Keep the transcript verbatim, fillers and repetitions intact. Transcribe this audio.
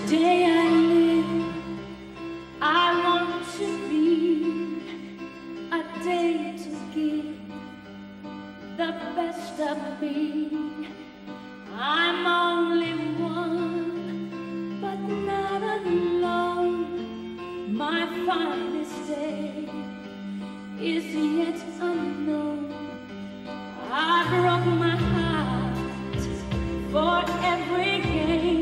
day I live, I want to be a day to give the best of me. I'm only one, but not alone. My finest day is yet unknown. I broke my heart for every game.